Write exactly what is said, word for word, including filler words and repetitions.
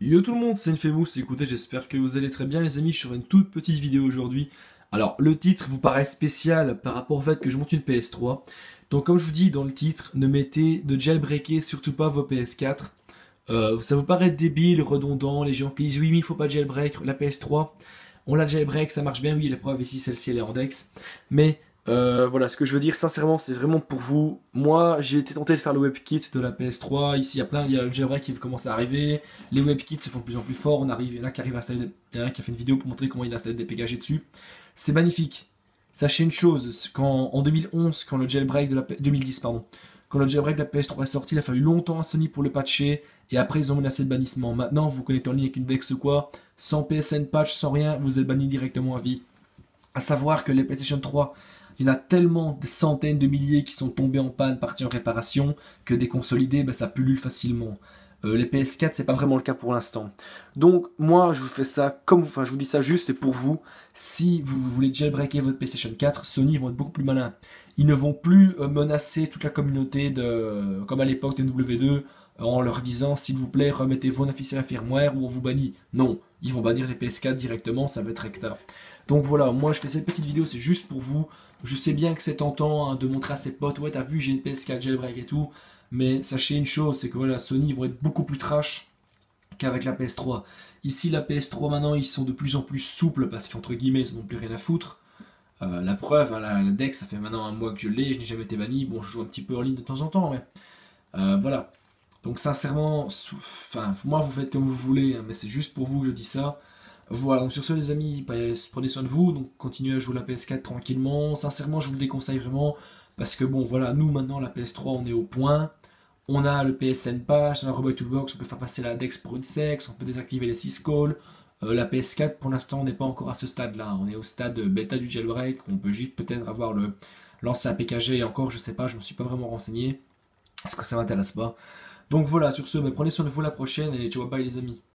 Yo tout le monde, c'est Infamous, écoutez, j'espère que vous allez très bien les amis, je suis sur une toute petite vidéo aujourd'hui. Alors, le titre vous paraît spécial par rapport au fait que je monte une P S trois. Donc comme je vous dis dans le titre, ne mettez, ne jailbreakez surtout pas vos P S quatre. Euh, ça vous paraît débile, redondant, les gens qui disent oui mais il faut pas jailbreak la P S trois. On la jailbreak, ça marche bien, oui la preuve ici celle-ci elle est en Dex. Mais euh, voilà, ce que je veux dire sincèrement, c'est vraiment pour vous. Moi, j'ai été tenté de faire le WebKit de la P S trois. Ici, il y a plein, il y a le jailbreak qui commence à arriver. Les WebKits se font de plus en plus forts. On arrive, il y en a qui arrive à installer, des- il y en a qui a fait une vidéo pour montrer comment il installe des P K G dessus. C'est magnifique. Sachez une chose, quand, en deux mille onze, quand le jailbreak de la P- deux mille dix, pardon, quand le jailbreak de la P S trois est sorti, il a fallu longtemps à Sony pour le patcher. Et après, ils ont menacé de bannissement. Maintenant, vous connectez en ligne avec une Dex ou quoi, sans P S N patch, sans rien, vous êtes banni directement à vie. À savoir que les PlayStation trois, il y en a tellement des centaines de milliers qui sont tombés en panne, partis en réparation, que des consolidés, ben, ça pullule facilement. Euh, les P S quatre, c'est pas vraiment le cas pour l'instant. Donc, moi, je vous fais ça comme, enfin, je vous dis ça juste, c'est pour vous. Si vous voulez jailbreaker votre PlayStation quatre, Sony vont être beaucoup plus malins. Ils ne vont plus euh, menacer toute la communauté de, comme à l'époque des W deux, euh, en leur disant, s'il vous plaît, remettez vos officiels à firmware ou on vous bannit. Non, ils vont bannir les P S quatre directement, ça va être recta. Donc voilà, moi je fais cette petite vidéo, c'est juste pour vous. Je sais bien que c'est tentant hein, de montrer à ses potes, ouais t'as vu j'ai une P S quatre jailbreak et tout, mais sachez une chose, c'est que voilà, Sony vont être beaucoup plus trash qu'avec la P S trois. Ici la P S trois maintenant ils sont de plus en plus souples parce qu'entre guillemets ils n'ont plus rien à foutre. Euh, la preuve, hein, la, la Dex ça fait maintenant un mois que je l'ai, je n'ai jamais été banni, bon je joue un petit peu en ligne de temps en temps, mais euh, voilà. Donc sincèrement, enfin, moi vous faites comme vous voulez, hein, mais c'est juste pour vous que je dis ça. Voilà, donc sur ce les amis, bah, prenez soin de vous, donc continuez à jouer la P S quatre tranquillement. Sincèrement, je vous le déconseille vraiment, parce que bon voilà, nous maintenant la P S trois on est au point. On a le P S N patch, on a Robot Toolbox, on peut faire passer la Dex pour une sex, on peut désactiver les six calls. Euh, la P S quatre pour l'instant on n'est pas encore à ce stade là, on est au stade bêta du jailbreak, on peut juste peut-être avoir le lancer à P K G et encore je sais pas, je me suis pas vraiment renseigné, parce que ça m'intéresse pas. Donc voilà, sur ce, bah, prenez soin de vous la prochaine et ciao bye les amis.